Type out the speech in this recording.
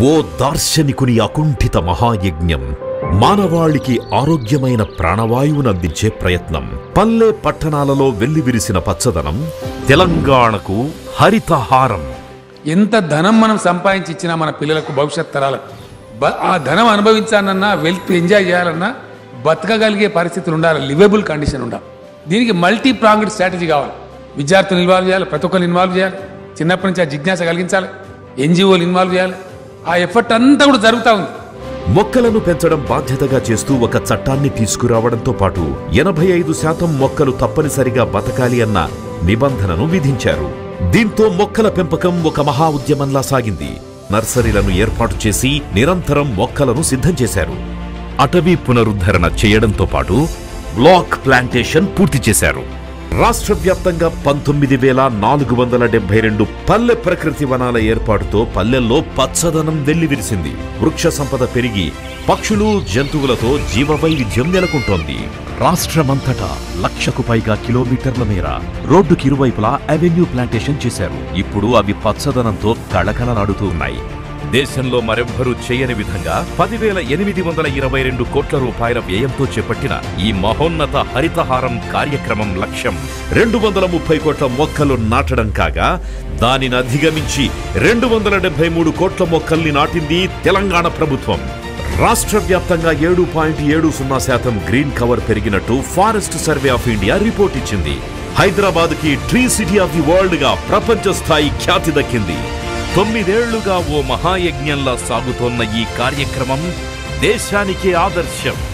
ఓ దార్శనికుని అకుంఠిత మహాయజ్ఞం, మానవాళికి ఆరోగ్యమైన ప్రాణవాయువునందించే ప్రయత్నం. పల్లె పట్టణాలలో వెల్లివిరిసిన పచ్చదనం తెలంగాణకు హరితహారం. ఎంత ధనం మనం సంపాదించి ఇచ్చినా మన పిల్లలకు భవిష్యత్ తరాలకు ఆ ధనం అనుభవించాలన్నా, వెల్త్ ఎంజాయ్ చేయాలన్నా బతకగలిగే పరిస్థితులు ఉండాలి, లివబుల్ కండిషన్ ఉండాలి. దీనికి మల్టీ ప్రాంగ్డ్ స్ట్రాటజీ కావాలి. విద్యార్థులు ఇన్వాల్వ్ చేయాలి, ప్రతి ఒక్కరు ఇన్వాల్వ్ చేయాలి, చిన్నప్పటి నుంచి ఆ జిజ్ఞాస కలిగించాలి, ఎన్జిఓలు ఇన్వాల్వ్ చేయాలి. ఆ ఎఫర్ట్ అంతా కూడా జరుగుతూ ఉంది. మొక్కలను పెంచడం బాధ్యతగా చేస్తూ ఒక చట్టాన్ని తీసుకురావడంతో పాటు 85% మొక్కలు తప్పనిసరిగా బతకాలి అన్న నిబంధనను విధించారు. దీంతో మొక్కల పెంపకం ఒక మహా ఉద్యమంలా సాగింది. నర్సరీలను ఏర్పాటు చేసి నిరంతరం మొక్కలను సిద్ధం చేశారు. అటవీ పునరుద్ధరణ చేయడంతో పాటు బ్లాక్ ప్లాంటేషన్ పూర్తి చేశారు. రాష్ట్ర వ్యాప్తంగా 19,472 పల్లె ప్రకృతి వనాల ఏర్పాటుతో పల్లెల్లో పచ్చదనం వెల్లివిరిసింది. వృక్ష సంపద పెరిగి పక్షులు, జంతువులతో జీవ వైవిధ్యం నెలకొంటోంది. రాష్ట్రమంతటా 1,00,000కు పైగా కిలోమీటర్ల మేర రోడ్డుకి ఇరువైపులా అవెన్యూ ప్లాంటేషన్ చేశారు. ఇప్పుడు అవి పచ్చదనంతో కళకళలాడుతూ ఉన్నాయి. దేశంలో మరెవ్వరూ చేయని విధంగా 10,822 కోట్ల రూపాయల వ్యయంతో చేపట్టిన ఈ మహోన్నత హరితహారం కార్యక్రమం లక్ష్యం 230 కోట్ల మొక్కలు నాటడం కాగా, దానిని అధిగమించి 273 కోట్ల మొక్కల్ని నాటింది తెలంగాణ ప్రభుత్వం. రాష్ట్ర వ్యాప్తంగా 7.70% గ్రీన్ కవర్ పెరిగినట్టు forest survey of India report ఇచ్చింది. హైదరాబాద్ కి tree city of the world గా ప్రపంచ స్థాయి ఖ్యాతి దక్కింది. 9 ఏళ్లుగా ఓ మహాయజ్ఞంలా సాగుతోన్న ఈ కార్యక్రమం దేశానికే ఆదర్శం.